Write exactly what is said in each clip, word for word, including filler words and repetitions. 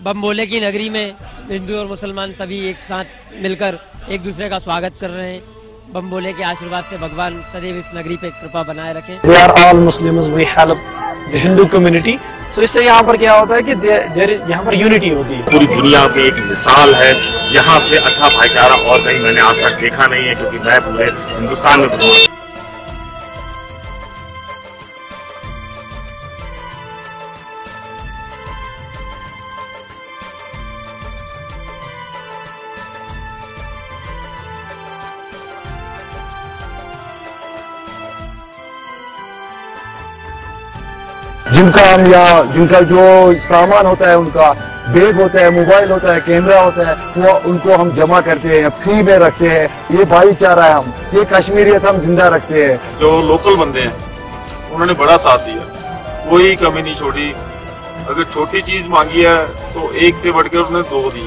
बम भोले की नगरी में हिंदू और मुसलमान सभी एक साथ मिलकर एक दूसरे का स्वागत कर रहे हैं। बम भोले के आशीर्वाद से भगवान सदैव इस नगरी पे कृपा बनाए रखें। We are all Muslims, we help the Hindu community. तो इससे यहाँ पर क्या होता है कि यहाँ पर यूनिटी होती है। पूरी दुनिया में एक मिसाल है, यहाँ से अच्छा भाईचारा और कहीं मैंने आज तक देखा नहीं है, क्योंकि मैं पूरे हिंदुस्तान में घूमा। जिनका हम या जिनका जो सामान होता है, उनका बैग होता है, मोबाइल होता है, कैमरा होता है, वो उनको हम जमा करते हैं, फ्री में रखते हैं। ये भाईचारा है, हम ये कश्मीरियत हम जिंदा रखते हैं। जो लोकल बंदे हैं उन्होंने बड़ा साथ दिया, कोई कमी नहीं छोड़ी। अगर छोटी चीज मांगी है तो एक से बढ़कर उन्होंने दो दी।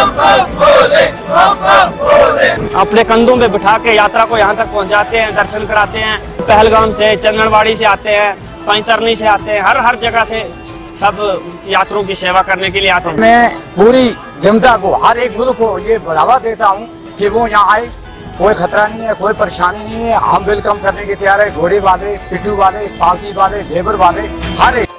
अपने कंधों पे बिठा के यात्रा को यहाँ तक पहुँचाते हैं, दर्शन कराते हैं। पहलगाम से, चंदनवाड़ी से आते हैं, पैंतरनी से आते हैं, हर हर जगह से सब यात्रियों की सेवा करने के लिए आते हैं। मैं पूरी जनता को, हर एक गुरु को ये बढ़ावा देता हूँ कि वो यहाँ आए। कोई खतरा नहीं है, कोई परेशानी नहीं है, हम वेलकम करने के तैयार है। घोड़े वाले, पिट्ठू वाले, पालकी वाले, लेबर वाले, हर एक